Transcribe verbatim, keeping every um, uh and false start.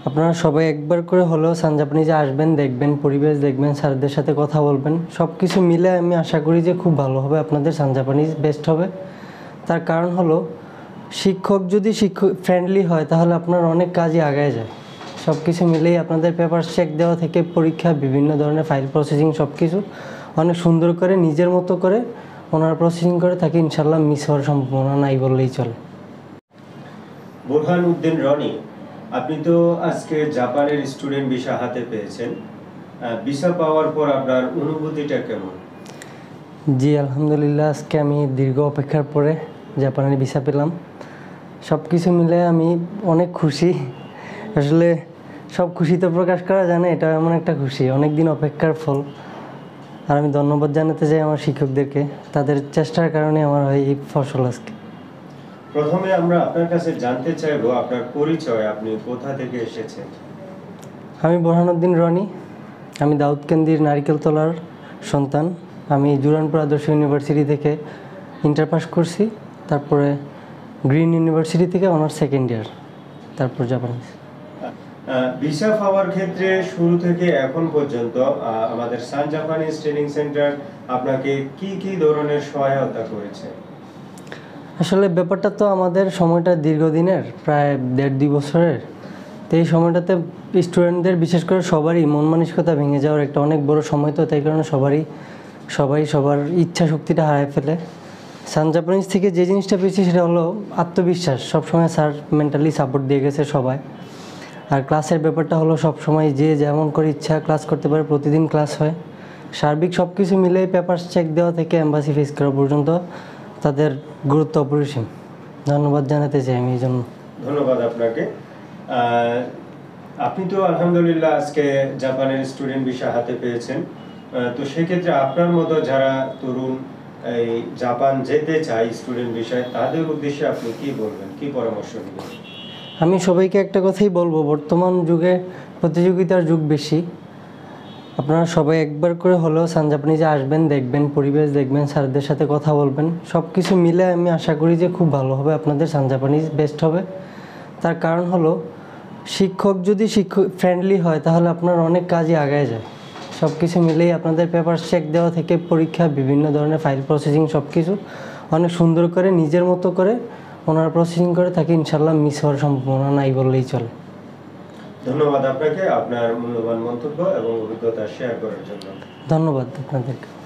আপনারা সবাই একবার করে হলেও সান জাপানিজে আসবেন, দেখবেন, পরিবেশ দেখবেন, স্যারদের সাথে কথা বলবেন। সব কিছু মিলে আমি আশা করি যে খুব ভালো হবে, আপনাদের সান জাপানিজ বেস্ট হবে। তার কারণ হলো শিক্ষক যদি শিক্ষক ফ্রেন্ডলি হয় তাহলে আপনার অনেক কাজই আগায় যায়। সব কিছু মিলেই আপনাদের পেপার চেক দেওয়া থেকে পরীক্ষা, বিভিন্ন ধরনের ফাইল প্রসেসিং সব কিছু অনেক সুন্দর করে নিজের মতো করে ওনারা প্রসেসিং করে থাকে। ইনশাল্লাহ মিস হওয়ার সম্ভাবনা নাই বললেই চলে। বোরহান উদ্দিন রনি, আপনি তো আজকে জাপানের স্টুডেন্ট ভিসা হাতে পেয়েছেন। ভিসা পাওয়ার পর আপনার অনুভূতিটা কেমন? জি আলহামদুলিল্লাহ, আজকে আমি দীর্ঘ অপেক্ষার পরে জাপানের ভিসা পেলাম। সব কিছু মিলে আমি অনেক খুশি। আসলে সব খুশি তো প্রকাশ করা যায় না, এটা এমন একটা খুশি, অনেক দিন অপেক্ষার ফল। আর আমি ধন্যবাদ জানাতে চাই আমার শিক্ষকদেরকে, তাদের চেষ্টার কারণে আমার হয় এই ফসল আজকে। প্রথমে আমরা আপনার কাছে জানতে চাইবো আপনার পরিচয়, আপনি কোথা থেকে এসেছেন? আমি বোরহান উদ্দিন রনি, আমি দাউদকান্দির নারিকেলতলার সন্তান। আমি জুরানপুর আদর্শ ইউনিভার্সিটি থেকে ইন্টার পাস করছি, তারপরে গ্রিন ইউনিভার্সিটি থেকে অনার্স সেকেন্ড ইয়ার, তারপর জাপানিজ। ভিসা পাওয়ার ক্ষেত্রে শুরু থেকে এখন পর্যন্ত আমাদের সান জাপানিজ ট্রেনিং সেন্টার আপনাকে কি কি ধরনের সহায়তা করেছে? আসলে ব্যাপারটা তো আমাদের সময়টা দীর্ঘদিনের, প্রায় দেড় দুই বছরের। তো এই সময়টাতে স্টুডেন্টদের বিশেষ করে সবারই মন মানসিকতা ভেঙে যাওয়ার একটা অনেক বড় সময়, তো তাই কারণে সবারই সবাই সবার ইচ্ছা শক্তিটা হারায় ফেলে। সান জাপানিজ থেকে যে জিনিসটা পেয়েছি সেটা হলো আত্মবিশ্বাস। সবসময় স্যার মেন্টালি সাপোর্ট দিয়ে গেছে সবাই। আর ক্লাসের ব্যাপারটা হলো সবসময় যে যেমন করে ইচ্ছা ক্লাস করতে পারে, প্রতিদিন ক্লাস হয়। সার্বিক সব কিছু মিলে পেপার চেক দেওয়া থেকে এম্বাসি ফেস করা পর্যন্ত তাদের গুরুত্ব অপরিসীম। ধন্যবাদ জানাতে চাই আমি এই জন্য। ধন্যবাদ আপনাকে। আপনি তো আলহামদুলিল্লাহ আজকে জাপানের স্টুডেন্ট ভিসা হাতে পেয়েছেন। তো সেক্ষেত্রে আপনার মতো যারা তরুণ এই জাপান যেতে চায় স্টুডেন্ট ভিসায়, তাদের উদ্দেশ্যে আপনি কি বলবেন, কি পরামর্শ দিবেন? আমি সবাইকে একটা কথাই বলবো, বর্তমান যুগে প্রতিযোগিতার যুগ বেশি। আপনারা সবাই একবার করে হলেও সান জাপানিজে আসবেন, দেখবেন, পরিবেশ দেখবেন, স্যারদের সাথে কথা বলবেন। সব কিছু মিলে আমি আশা করি যে খুব ভালো হবে, আপনাদের সান জাপানিজ বেস্ট হবে। তার কারণ হলো শিক্ষক যদি শিক্ষক ফ্রেন্ডলি হয় তাহলে আপনার অনেক কাজই আগায় যায়। সব কিছু মিলেই আপনাদের পেপার চেক দেওয়া থেকে পরীক্ষা, বিভিন্ন ধরনের ফাইল প্রসেসিং সব কিছু অনেক সুন্দর করে নিজের মতো করে ওনারা প্রসেসিং করে থাকে। ইনশাল্লাহ মিস হওয়ার সম্ভাবনা নাই বললেই চলে। ধন্যবাদ আপনাকে আপনার মূল্যবান মন্তব্য এবং অভিজ্ঞতা শেয়ার করার জন্য। ধন্যবাদ আপনাদেরকে।